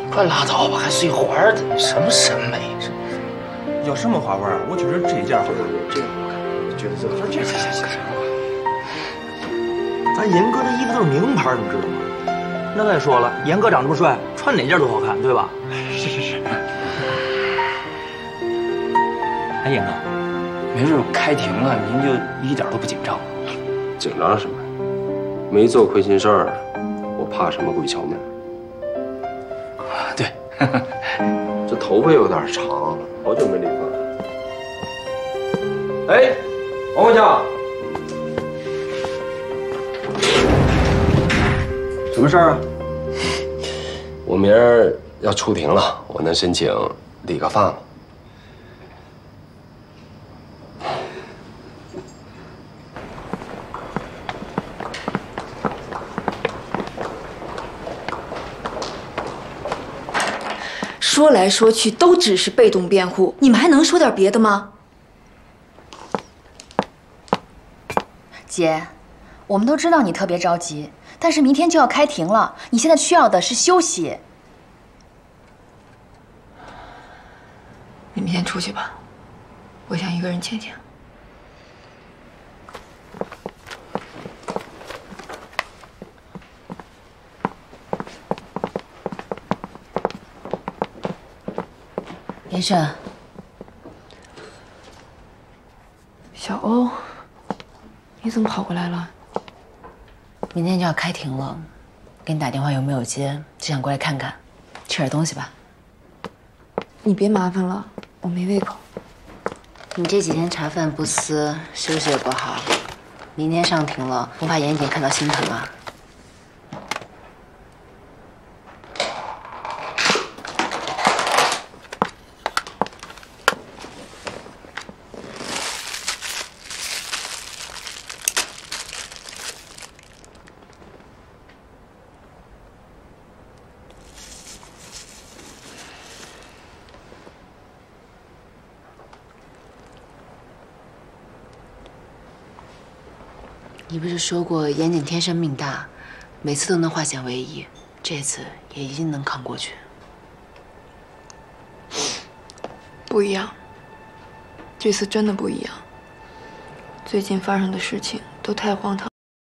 快拉倒吧，还碎花的，什么审美？这要什么花纹啊？我觉得这件好看， 这个好看，我觉得这个行。 咱严哥这衣服都是名牌，你知道吗？那再说了，严哥长这么帅，穿哪件都好看，对吧？是。哎，严哥， 没准开庭了，您就一点都不紧张？ 紧张什么？没做亏心事儿，我怕什么鬼敲门？ 对， 这头发有点长了，好久没理发。哎，王国强， 什么事儿啊？ 我明儿要出庭了，我能申请理个发吗？ 说来说去都只是被动辩护，你们还能说点别的吗？ 姐，我们都知道你特别着急，但是明天就要开庭了，你现在需要的是休息。 你们先出去吧，我想一个人静静。 严胜， 小欧，你怎么跑过来了？ 明天就要开庭了，给你打电话有没有接？只想过来看看，吃点东西吧。 你别麻烦了，我没胃口。 你这几天茶饭不思，休息也不好，明天上庭了，不怕严检看到心疼啊？你不是说过严谨天生命大，每次都能化险为夷，这次也一定能扛过去。 不一样，这次真的不一样。最近发生的事情都太荒唐。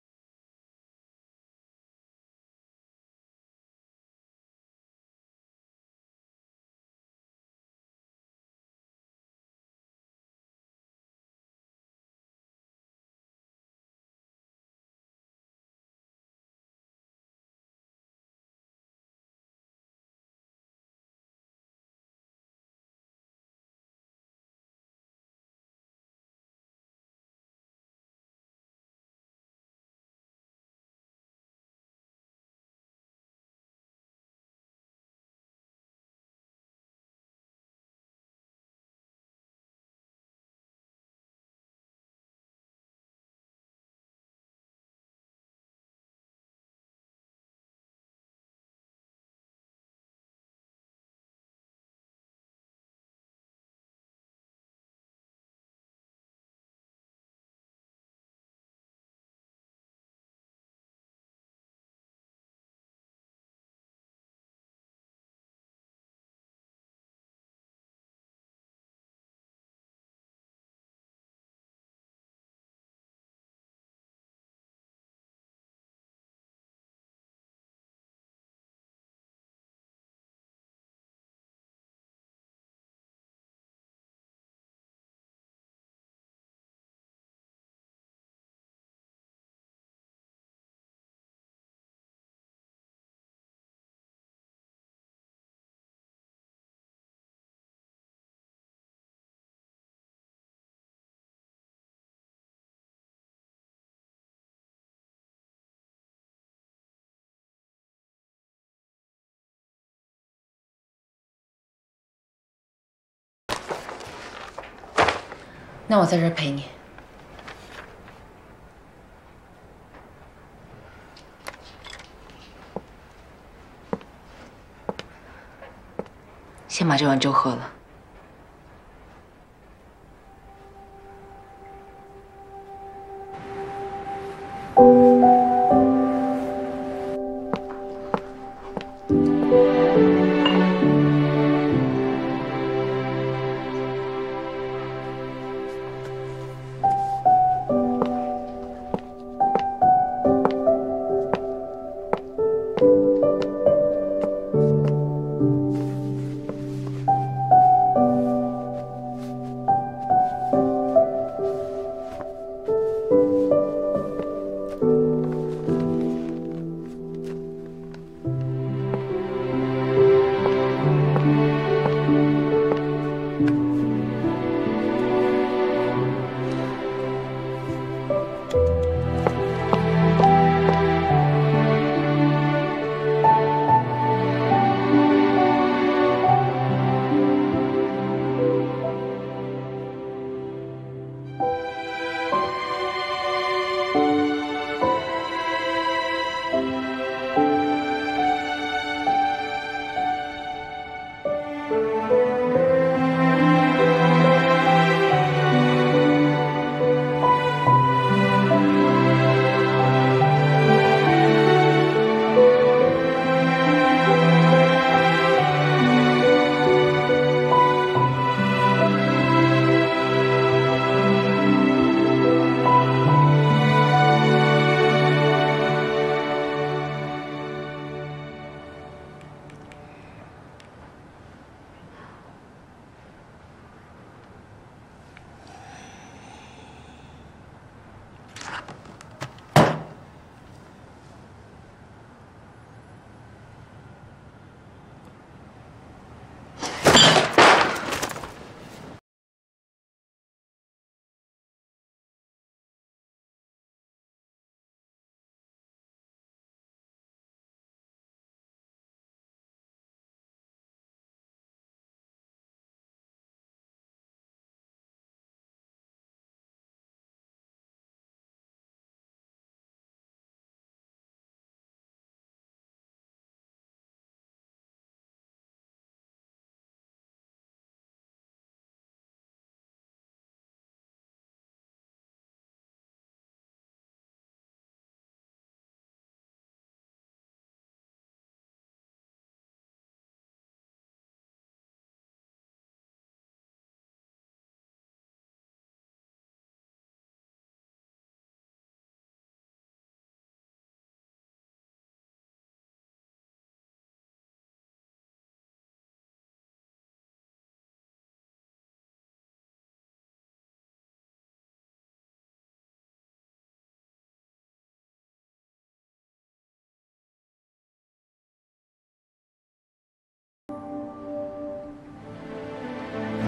那我在这儿陪你。先把这碗粥喝了。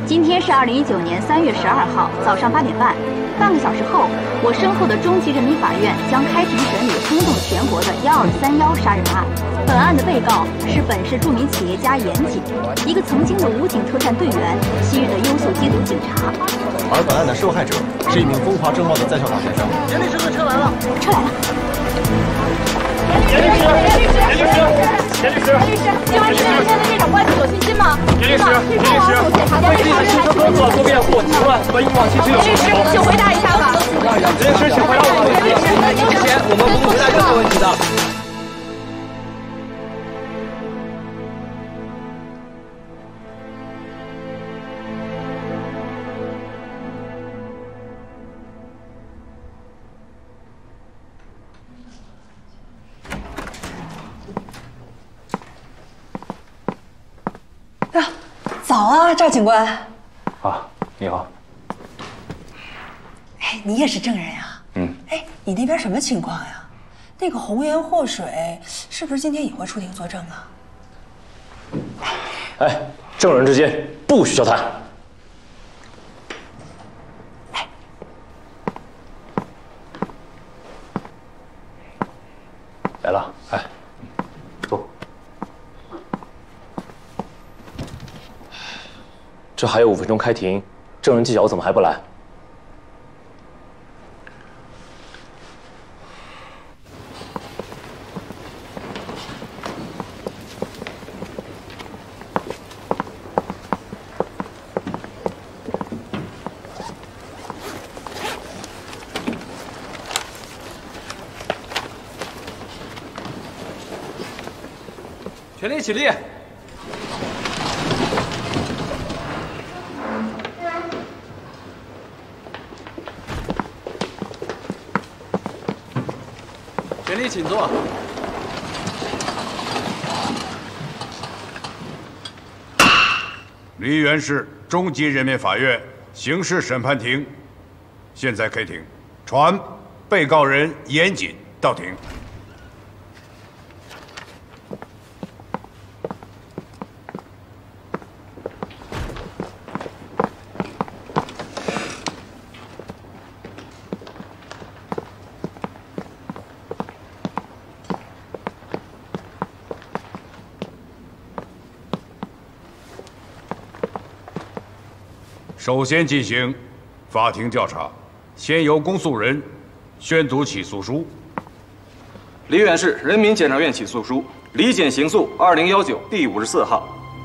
今天是2019年3月12号早上8点半，半个小时后，我身后的中级人民法院将开庭审理轰动全国的1231杀人案。本案的被告是本市著名企业家严谨，一个曾经的武警特战队员，昔日的优秀缉毒警察。 而本案的受害者是一名风华正茂的在校大学生。 严律师的车来了，车来了。 严律师，请问是现在这场官司有信心吗？ 严律师，为自己的汽车工作做辩护，请问和以往其实有什么不同？ 请回答一下吧。 严律师，请回答我的问题。之前我们不会回答任何问题的。 早啊，赵警官。 啊，你好。 哎，你也是证人呀？哎，你那边什么情况呀？那个红颜祸水是不是今天也会出庭作证啊？ 哎，证人之间不许交谈。来了，哎，坐。这还有5分钟开庭，证人技巧怎么还不来？ 全体起立。全体请坐。 梨园市中级人民法院刑事审判庭现在开庭，传被告人严谨到庭。首先进行法庭调查，先由公诉人宣读起诉书。 梨园市人民检察院起诉书，李检刑诉2019第54号。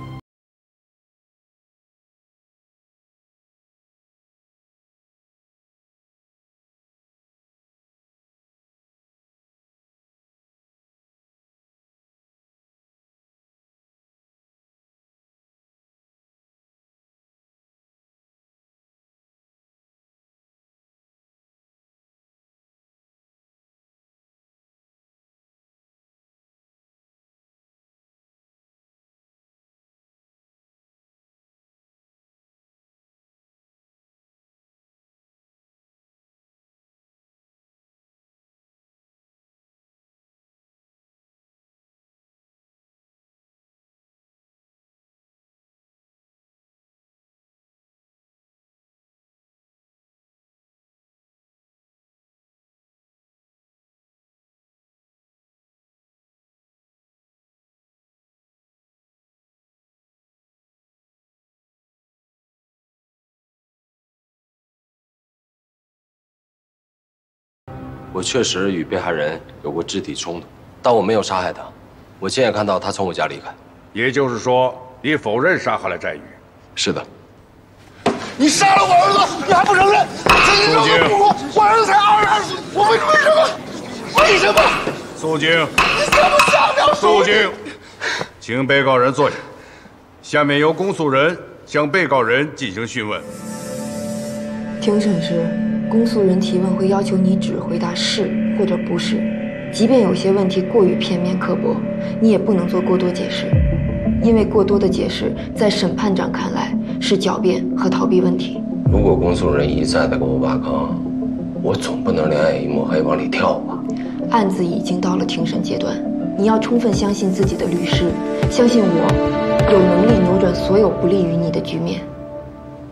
我确实与被害人有过肢体冲突，但我没有杀害他。我亲眼看到他从我家离开。 也就是说，你否认杀害了翟宇？ 是的。 你杀了我儿子，你还不承认？曾经让我不顾，我儿子才22岁，我为什么？为什么？ 肃静！ 你怎么下不了手？ 肃静，请被告人坐下。下面由公诉人向被告人进行讯问。 庭审时，公诉人提问会要求你只回答是或者不是，即便有些问题过于片面刻薄，你也不能做过多解释，因为过多的解释在审判长看来是狡辩和逃避问题。 如果公诉人一再的给我挖坑，我总不能两眼一抹黑往里跳吧？ 案子已经到了庭审阶段，你要充分相信自己的律师，相信我有能力扭转所有不利于你的局面。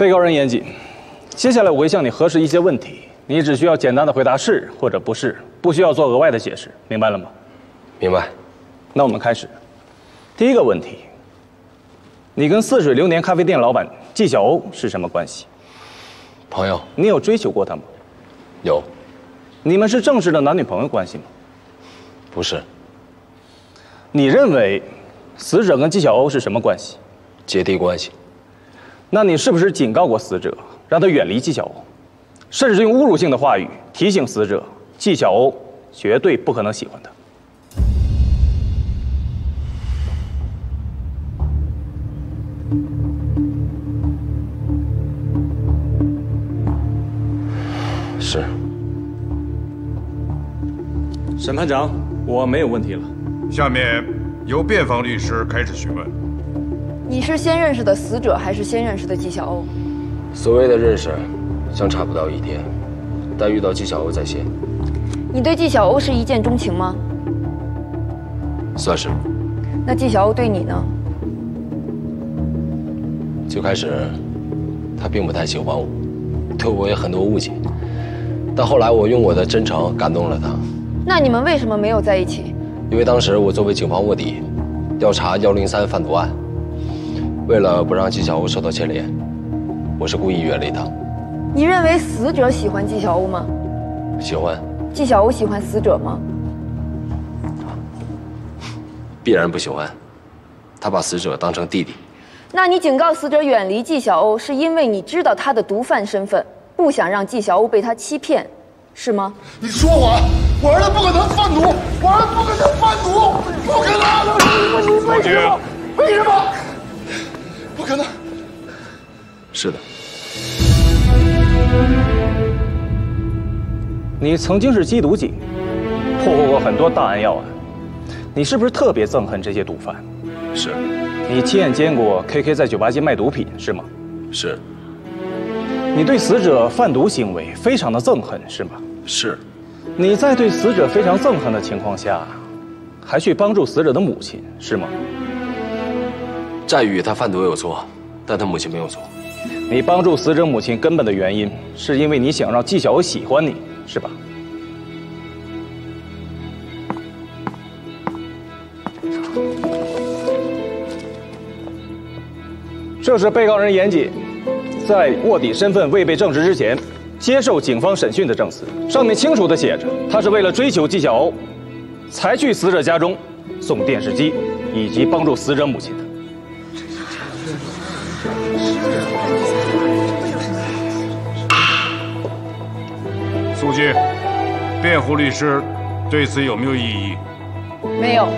被告人严谨，接下来我会向你核实一些问题，你只需要简单的回答是或者不是，不需要做额外的解释，明白了吗？ 明白。 那我们开始。第一个问题，你跟似水流年咖啡店老板纪晓鸥是什么关系？ 朋友。 你有追求过他吗？ 有。 你们是正式的男女朋友关系吗？ 不是。 你认为死者跟纪晓鸥是什么关系？ 姐弟关系。 那你是不是警告过死者，让他远离纪晓鸥，甚至用侮辱性的话语提醒死者，纪晓鸥绝对不可能喜欢他？ 是。 审判长，我没有问题了。 下面由辩方律师开始询问。 你是先认识的死者，还是先认识的纪晓鸥？ 所谓的认识，相差不到1天，但遇到纪晓鸥在先。 你对纪晓鸥是一见钟情吗？ 算是。 那纪晓鸥对你呢？ 最开始，他并不太喜欢我，对我也很多误解。但后来我用我的真诚感动了他。 那你们为什么没有在一起？ 因为当时我作为警方卧底，调查103贩毒案，为了不让纪晓鸥受到牵连，我是故意远离他。 你认为死者喜欢纪晓鸥吗？ 喜欢。 纪晓鸥喜欢死者吗？ 必然不喜欢，他把死者当成弟弟。 那你警告死者远离纪晓鸥，是因为你知道他的毒贩身份，不想让纪晓鸥被他欺骗，是吗？ 你说我儿子不可能贩毒，我儿子不可能贩毒，不可能！为什么？为什么？不可能！ 是的。 你曾经是缉毒警，破获过很多大案要案，你是不是特别憎恨这些毒贩？ 是。 你亲眼见过 KK 在酒吧街卖毒品，是吗？ 是。 你对死者贩毒行为非常的憎恨，是吗？ 是。 你在对死者非常憎恨的情况下，还去帮助死者的母亲，是吗？ 战宇他贩毒有错，但他母亲没有错。 你帮助死者母亲根本的原因，是因为你想让纪晓鸥喜欢你，是吧？这是被告人严谨在卧底身份未被证实之前接受警方审讯的证词，上面清楚地写着，他是为了追求纪晓鸥，才去死者家中送电视机以及帮助死者母亲的。 苏记，辩护律师对此有没有异议？ 没有。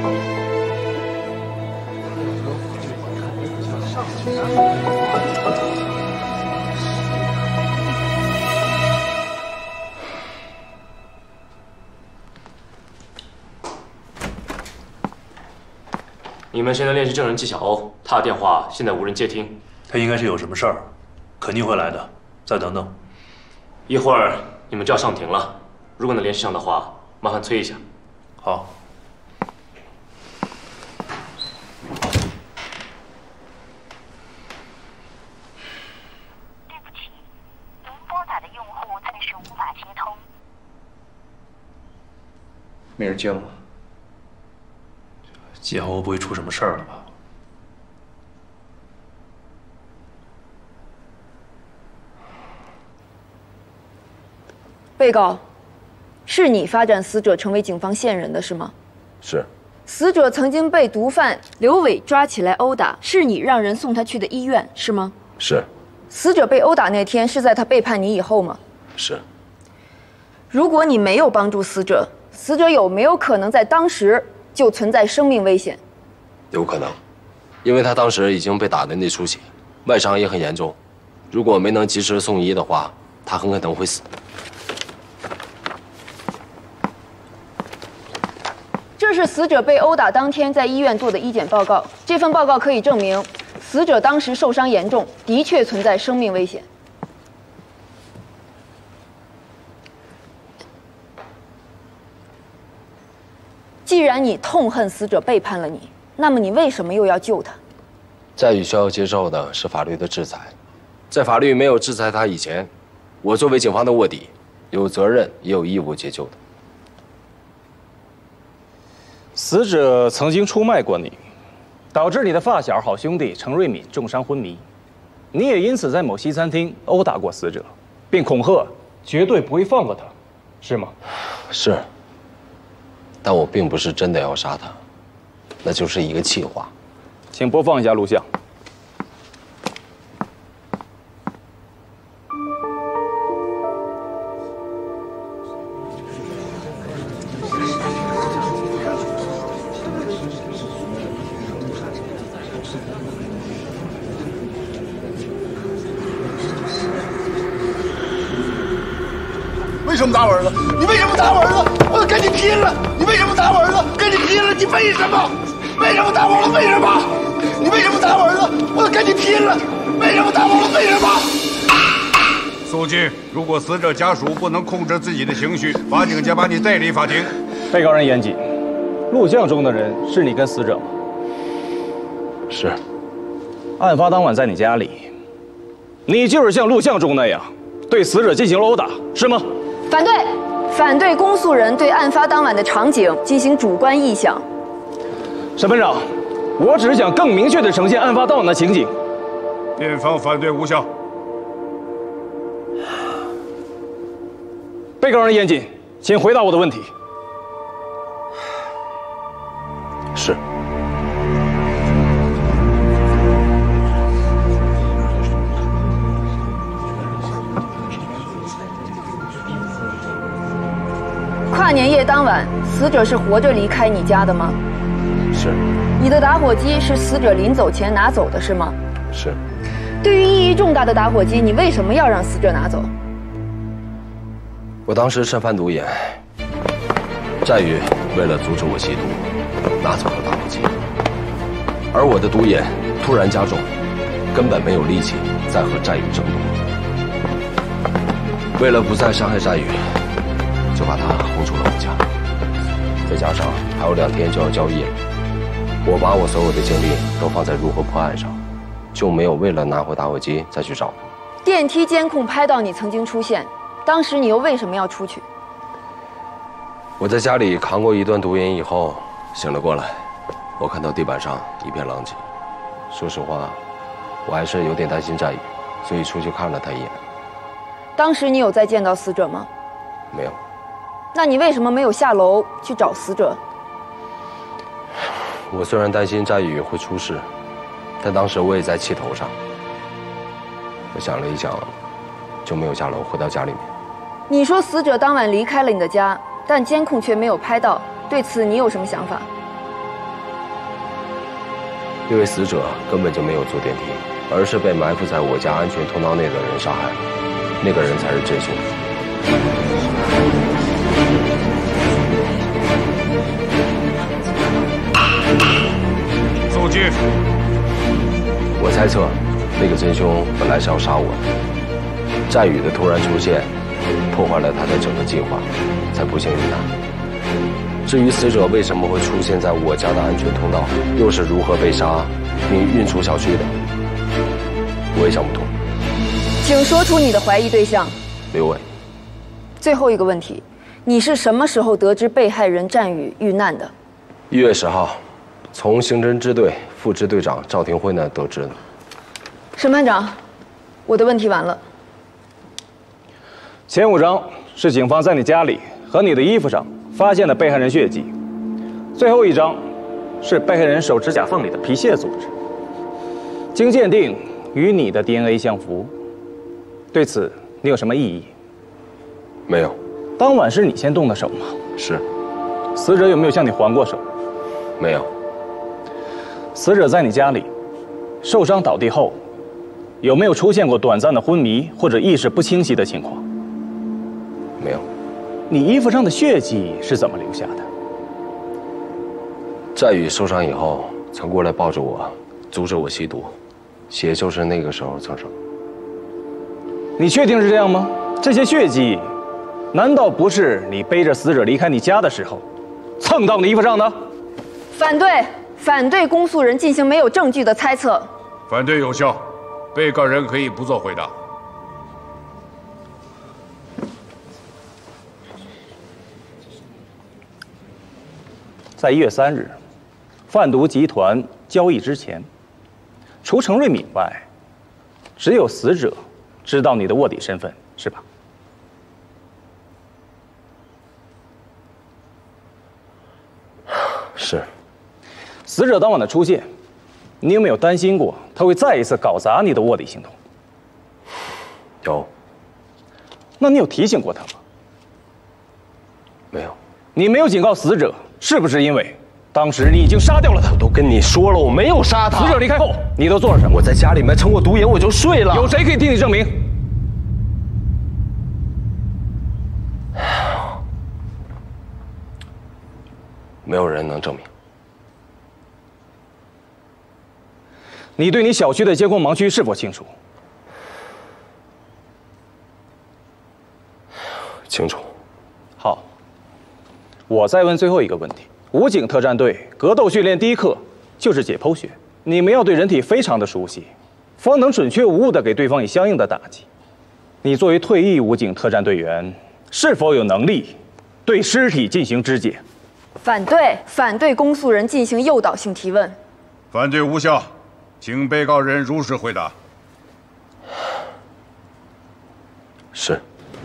你们现在联系证人纪晓鸥，他的电话现在无人接听。 他应该是有什么事儿，肯定会来的。再等等， 一会儿你们就要上庭了，如果能联系上的话，麻烦催一下。 好。 对不起，您拨打的用户暂时无法接通。 没人接了吗？纪晓鸥不会出什么事儿了吧？ 被告，是你发展死者成为警方线人的是吗？ 是。 死者曾经被毒贩刘伟抓起来殴打，是你让人送他去的医院是吗？ 是。 死者被殴打那天是在他背叛你以后吗？ 是。 如果你没有帮助死者，死者有没有可能在当时就存在生命危险？ 有可能，因为他当时已经被打得内出血，外伤也很严重。如果没能及时送医的话，他很可能会死。 这是死者被殴打当天在医院做的医检报告，这份报告可以证明，死者当时受伤严重，的确存在生命危险。既然你痛恨死者背叛了你，那么你为什么又要救他？ 在宇需要接受的是法律的制裁， 在法律没有制裁他以前，我作为警方的卧底，有责任也有义务解救的。 死者曾经出卖过你，导致你的发小好兄弟程瑞敏重伤昏迷，你也因此在某西餐厅殴打过死者，并恐吓绝对不会放过他，是吗？ 是。但我并不是真的要杀他，那就是一个气话。 请播放一下录像。 为什么打我儿子？你为什么打我儿子？我要跟你拼了！你为什么打我儿子？跟你拼了！你为什么？为什么打我了？为什么？你为什么打我儿子？我要跟你拼了！为什么打我了？为什么？ 肃静！如果死者家属不能控制自己的情绪，法警将把你带离法庭。 被告人严谨，录像中的人是你跟死者吗？ 是。 案发当晚在你家里，你就是像录像中那样对死者进行了殴打，是吗？ 反对，反对公诉人对案发当晚的场景进行主观臆想。 审判长，我只是想更明确地呈现案发当晚的情景。 辩方反对无效。 被告人严谨，请回答我的问题。 是。 跨年夜当晚，死者是活着离开你家的吗？ 是。 你的打火机是死者临走前拿走的，是吗？ 是。 对于意义重大的打火机，你为什么要让死者拿走？ 我当时慎贩毒眼，战宇为了阻止我吸毒，拿走了打火机，而我的毒瘾突然加重，根本没有力气再和战宇争夺。为了不再伤害战宇，就把他轰出了我家。再加上还有2天就要交易了，我把我所有的精力都放在如何破案上，就没有为了拿回打火机再去找他。 电梯监控拍到你曾经出现，当时你又为什么要出去？ 我在家里扛过一段毒瘾以后，醒了过来，我看到地板上一片狼藉。说实话，我还是有点担心战宇，所以出去看了他一眼。 当时你有再见到死者吗？ 没有。 那你为什么没有下楼去找死者？ 我虽然担心战宇会出事，但当时我也在气头上。我想了一想，就没有下楼回到家里面。 你说死者当晚离开了你的家，但监控却没有拍到，对此你有什么想法？ 因为死者根本就没有坐电梯，而是被埋伏在我家安全通道内的人杀害了，那个人才是真凶。 肃静！ 我猜测，那个真凶本来是要杀我的，战宇的突然出现，破坏了他的整个计划，才不幸遇难。至于死者为什么会出现在我家的安全通道，又是如何被杀并运出小区的，我也想不通。 请说出你的怀疑对象。 刘伟。 最后一个问题，你是什么时候得知被害人战宇遇难的 ？1月10号，从刑侦支队副支队长赵廷辉那得知的。 审判长，我的问题完了。 前5章是警方在你家里和你的衣服上发现的被害人血迹，最后1章是被害人手指甲缝里的皮屑组织，经鉴定与你的 DNA 相符。对此你有什么异议？ 没有。 当晚是你先动的手吗？ 是。 死者有没有向你还过手？ 没有。 死者在你家里受伤倒地后，有没有出现过短暂的昏迷或者意识不清晰的情况？ 没有。 你衣服上的血迹是怎么留下的？ 战宇受伤以后曾过来抱着我，阻止我吸毒，血就是那个时候蹭上。 你确定是这样吗？这些血迹难道不是你背着死者离开你家的时候蹭到你衣服上的？ 反对，反对公诉人进行没有证据的猜测。 反对有效。 被告人可以不做回答。 在1月3日，贩毒集团交易之前，除程瑞敏外，只有死者知道你的卧底身份，是吧？ 是。 死者当晚的出现，你有没有担心过他会再一次搞砸你的卧底行动？ 有。 那你有提醒过他吗？ 没有。 你没有警告死者，是不是因为当时你已经杀掉了他？ 我都跟你说了，我没有杀他。 死者离开后，你都做了什么？ 我在家里面撑过毒瘾，我就睡了。 有谁可以替你证明？ 没有人能证明。 你对你小区的监控盲区是否清楚？ 清楚。 好，我再问最后一个问题：武警特战队格斗训练第一课就是解剖学，你们要对人体非常的熟悉，方能准确无误地给对方以相应的打击。你作为退役武警特战队员，是否有能力对尸体进行肢解？ 反对，反对公诉人进行诱导性提问。 反对无效，请被告人如实回答。 是。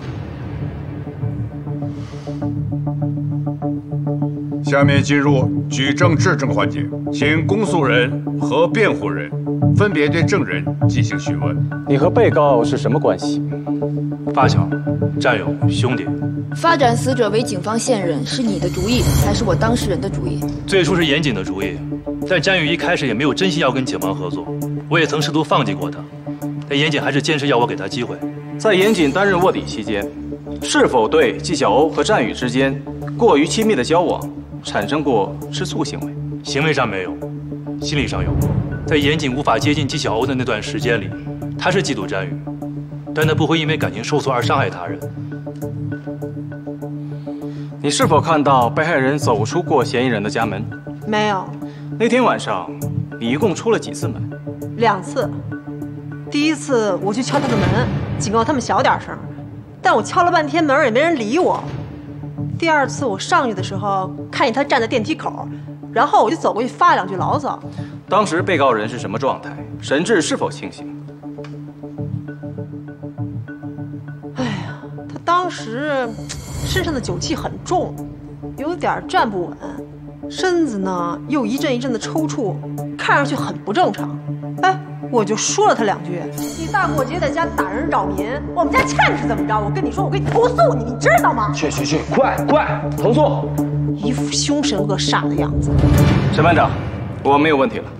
下面进入举证质证环节，请公诉人和辩护人分别对证人进行询问。 你和被告是什么关系？ 发小、战友、兄弟。 发展死者为警方线人是你的主意，还是我当事人的主意？ 最初是严谨的主意，但詹宇一开始也没有真心要跟警方合作，我也曾试图放弃过他，但严谨还是坚持要我给他机会。 在严谨担任卧底期间，是否对纪晓欧和战宇之间过于亲密的交往产生过吃醋行为？ 行为上没有，心理上有。在严谨无法接近纪晓欧的那段时间里，他是嫉妒詹宇，但他不会因为感情受挫而伤害他人。 你是否看到被害人走出过嫌疑人的家门？ 没有。 那天晚上，你一共出了几次门 ？2次。第一次我去敲他的门，警告他们小点声，但我敲了半天门也没人理我。第二次我上去的时候，看见他站在电梯口，然后我就走过去发了2句牢骚。 当时被告人是什么状态？神志是否清醒？ 哎呀，他当时身上的酒气很重，有点站不稳，身子呢又一阵一阵的抽搐，看上去很不正常。哎，我就说了他2句：“你大过节在家打人扰民，我们家倩是怎么着？我跟你说，我给你投诉你，你知道吗？” 去，快投诉！ 一副凶神恶煞的样子。 审判长，我没有问题了。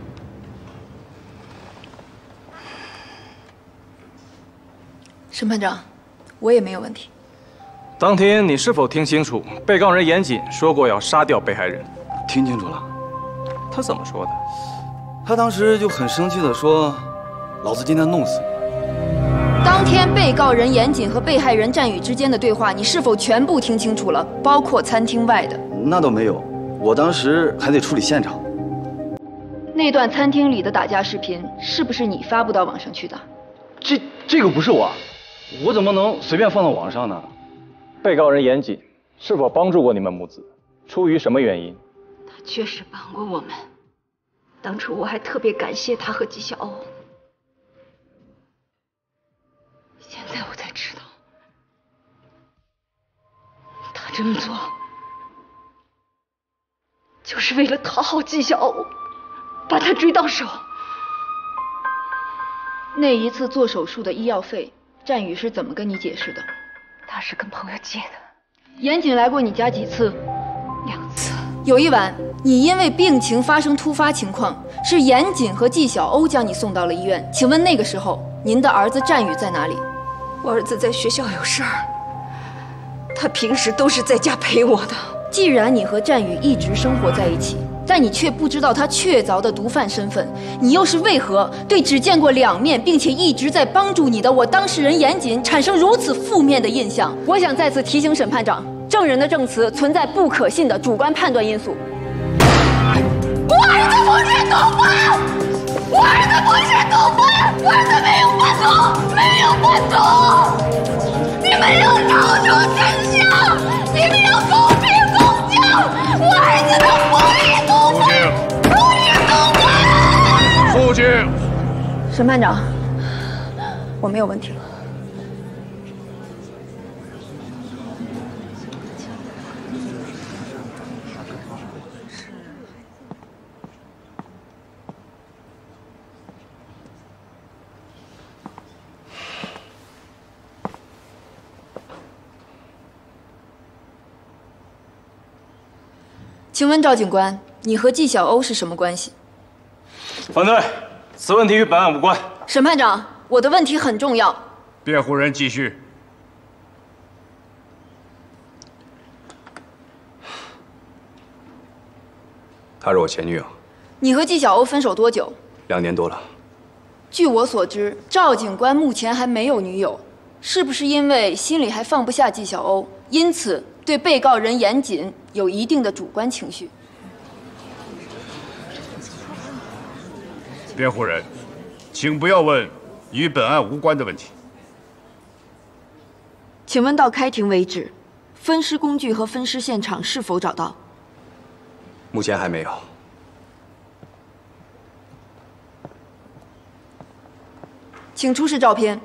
审判长，我也没有问题。 当天你是否听清楚被告人严谨说过要杀掉被害人？ 听清楚了。 他怎么说的？ 他当时就很生气地说：“老子今天弄死你。” 当天被告人严谨和被害人战宇之间的对话，你是否全部听清楚了？包括餐厅外的？ 那倒没有，我当时还得处理现场。 那段餐厅里的打架视频是不是你发布到网上去的？ 这个不是我怎么能随便放到网上呢？ 被告人严谨是否帮助过你们母子？出于什么原因？ 他确实帮过我们。当初我还特别感谢他和纪晓欧，现在我才知道，他这么做就是为了讨好纪晓欧，把他追到手。 那一次做手术的医药费，战宇是怎么跟你解释的？ 他是跟朋友借的。 严谨来过你家几次 ？2次。 有一晚，你因为病情发生突发情况，是严谨和纪晓欧将你送到了医院。请问那个时候，您的儿子战宇在哪里？ 我儿子在学校有事儿，他平时都是在家陪我的。 既然你和战宇一直生活在一起，但你却不知道他确凿的毒贩身份，你又是为何对只见过2面并且一直在帮助你的我当事人严谨产生如此负面的印象？我想再次提醒审判长，证人的证词存在不可信的主观判断因素。 我儿子不是毒贩，我儿子不是毒贩。 我儿子没有犯错，没有犯错！你们要找出真相，你们要公平公正，我儿子的不义公正，不义公正！ 肃静！ 审判长，我没有问题了。请问赵警官，你和纪晓欧是什么关系？ 反对，此问题与本案无关。 审判长，我的问题很重要。 辩护人继续。 她是我前女友。 你和纪晓欧分手多久 ？2年多了。 据我所知，赵警官目前还没有女友，是不是因为心里还放不下纪晓欧，因此对被告人严谨有一定的主观情绪？ 辩护人，请不要问与本案无关的问题。 请问到开庭为止，分尸工具和分尸现场是否找到？ 目前还没有。 请出示照片。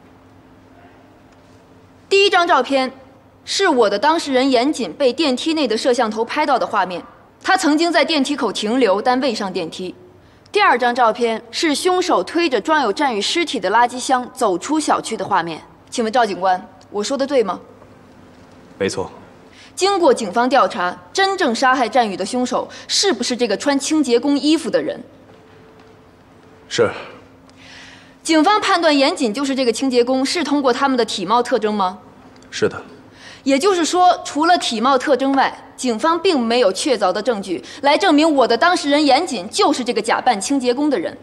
第一张照片是我的当事人严谨被电梯内的摄像头拍到的画面，他曾经在电梯口停留，但未上电梯。第二张照片是凶手推着装有战宇尸体的垃圾箱走出小区的画面。请问赵警官，我说的对吗？ 没错。 经过警方调查，真正杀害战宇的凶手是不是这个穿清洁工衣服的人？ 是。 警方判断严谨就是这个清洁工，是通过他们的体貌特征吗？ 是的。 也就是说，除了体貌特征外，警方并没有确凿的证据来证明我的当事人严谨就是这个假扮清洁工的人。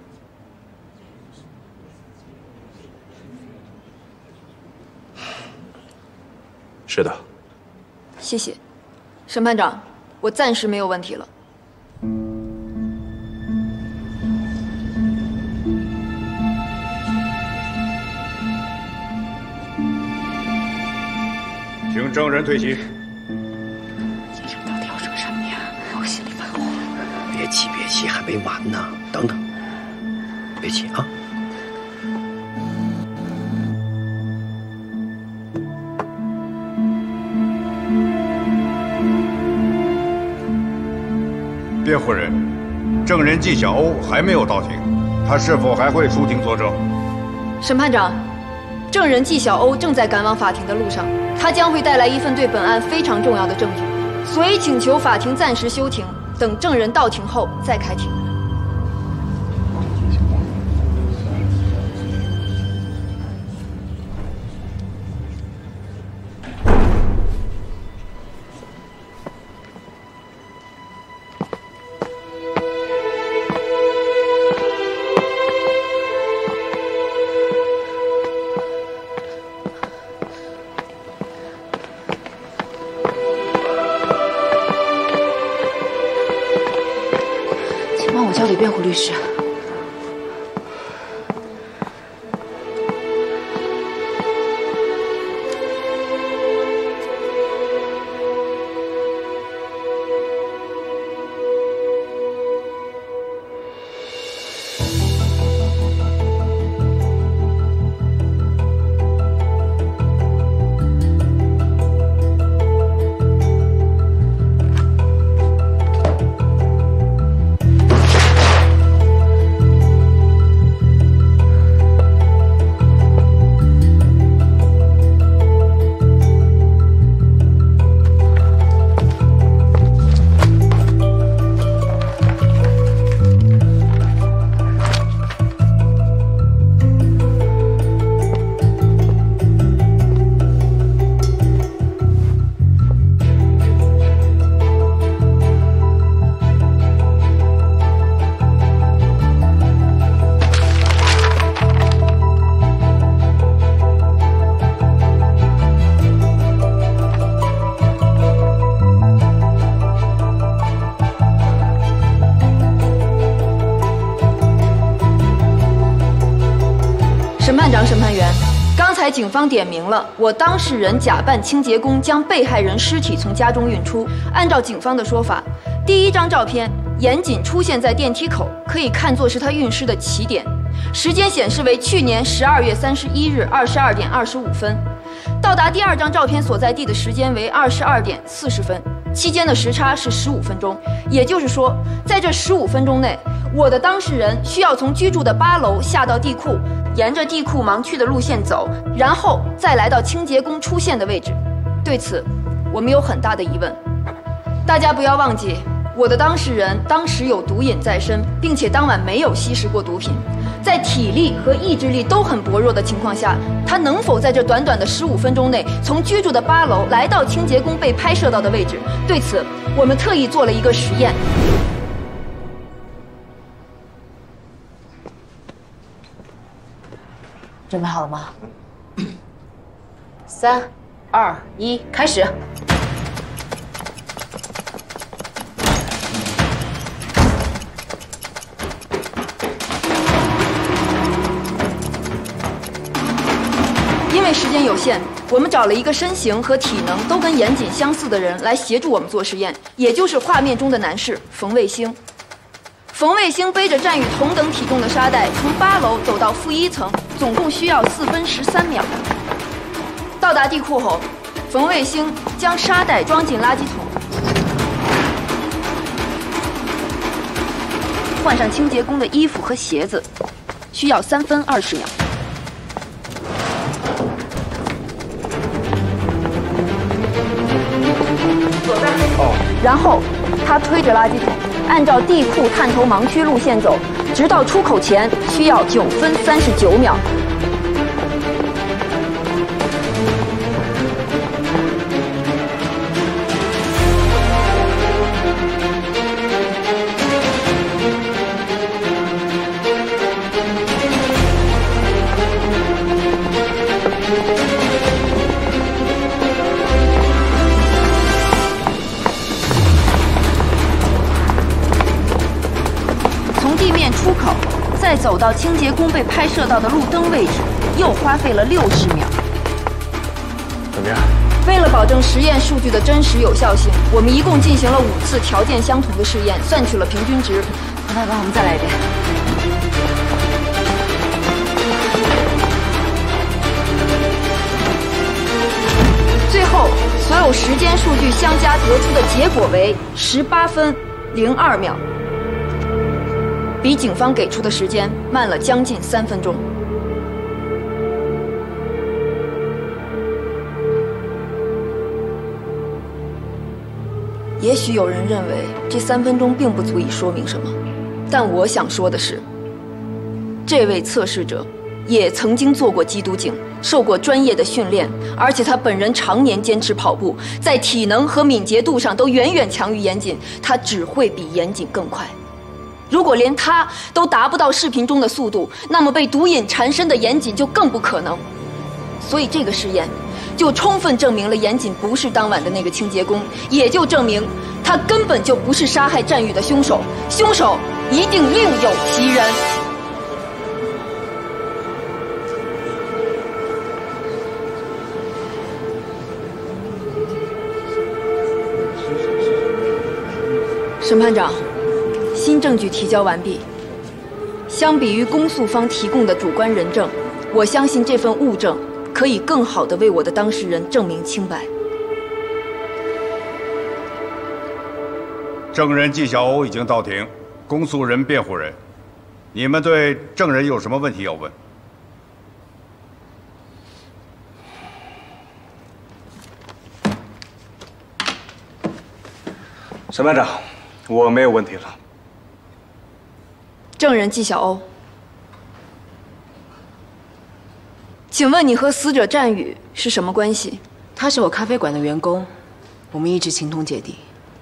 是的。 谢谢，审判长，我暂时没有问题了。 请证人退席。 先生到底要说什么呀？我心里发慌。 别急，别急，还没完呢。等等，别急啊。 辩护人，证人纪晓欧还没有到庭，他是否还会出庭作证？ 审判长，证人纪晓欧正在赶往法庭的路上，他将会带来一份对本案非常重要的证据，所以请求法庭暂时休庭，等证人到庭后再开庭。 交给辩护律师。 慢长审判员，刚才警方点名了，我当事人假扮清洁工将被害人尸体从家中运出。按照警方的说法，第一张照片严谨出现在电梯口，可以看作是他运尸的起点。时间显示为去年12月31日22点25分。到达第二张照片所在地的时间为22点40分，期间的时差是15分钟。也就是说，在这15分钟内，我的当事人需要从居住的8楼下到地库，沿着地库盲区的路线走，然后再来到清洁工出现的位置。对此，我们有很大的疑问。大家不要忘记，我的当事人当时有毒瘾在身，并且当晚没有吸食过毒品。在体力和意志力都很薄弱的情况下，他能否在这短短的15分钟内从居住的8楼来到清洁工被拍摄到的位置？对此，我们特意做了一个实验。 准备好了吗？3、2、1，开始。 因为时间有限，我们找了一个身形和体能都跟严谨相似的人来协助我们做实验，也就是画面中的男士冯卫星。冯卫星背着占与同等体重的沙袋，从8楼走到负1层，总共需要4分13秒。到达地库后，冯卫星将沙袋装进垃圾桶，换上清洁工的衣服和鞋子，需要3分20秒。然后，他推着垃圾桶，按照地库探头盲区路线走，直到出口前需要9分39秒。出口，再走到清洁工被拍摄到的路灯位置，又花费了60秒。 怎么样？ 为了保证实验数据的真实有效性，我们一共进行了5次条件相同的试验，算取了平均值。 黄大哥，我们再来一遍。 最后，所有时间数据相加得出的结果为18分02秒。比警方给出的时间慢了将近3分钟。也许有人认为这3分钟并不足以说明什么，但我想说的是，这位测试者也曾经做过缉毒警，受过专业的训练，而且他本人常年坚持跑步，在体能和敏捷度上都远远强于严谨，他只会比严谨更快。如果连他都达不到视频中的速度，那么被毒瘾缠身的严谨就更不可能。所以这个实验就充分证明了严谨不是当晚的那个清洁工，也就证明他根本就不是杀害战宇的凶手，凶手一定另有其人。审判长，新证据提交完毕。相比于公诉方提供的主观人证，我相信这份物证可以更好地为我的当事人证明清白。 证人纪晓欧已经到庭，公诉人、辩护人，你们对证人有什么问题要问？ 审判长，我没有问题了。 证人纪晓欧，请问你和死者战宇是什么关系？ 他是我咖啡馆的员工，我们一直情同姐弟。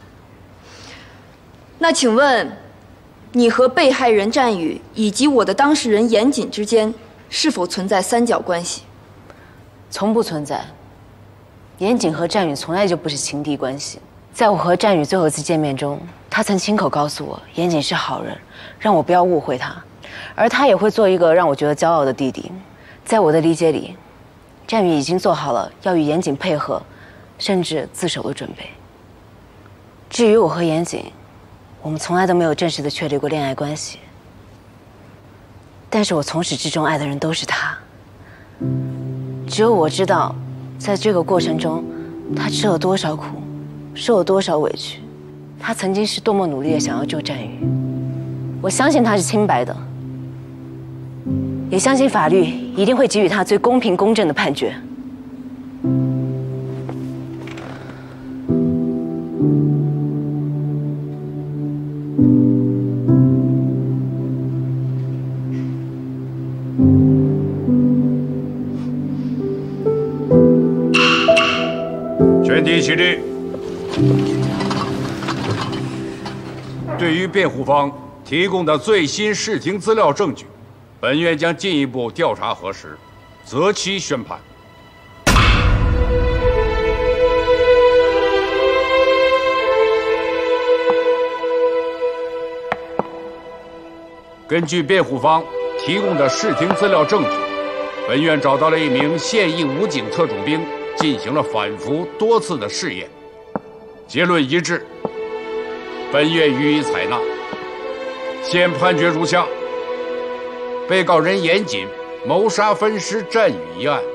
那请问，你和被害人战宇以及我的当事人严谨之间是否存在三角关系？ 从不存在。严谨和战宇从来就不是情敌关系。在我和战宇最后一次见面中，他曾亲口告诉我，严谨是好人，让我不要误会他，而他也会做一个让我觉得骄傲的弟弟。 在我的理解里，战宇已经做好了要与严谨配合，甚至自首的准备。至于我和严谨，我们从来都没有正式的确立过恋爱关系。但是我从始至终爱的人都是他。只有我知道，在这个过程中，他吃了多少苦，受了多少委屈，他曾经是多么努力的想要救战宇。我相信他是清白的，也相信法律一定会给予他最公平公正的判决。 全体起立。对于辩护方提供的最新视听资料证据，本院将进一步调查核实，择期宣判。根据辩护方提供的视听资料证据，本院找到了一名现役武警特种兵，进行了反复多次的试验，结论一致，本院予以采纳。现判决如下：被告人严谨谋杀分尸战宇一案，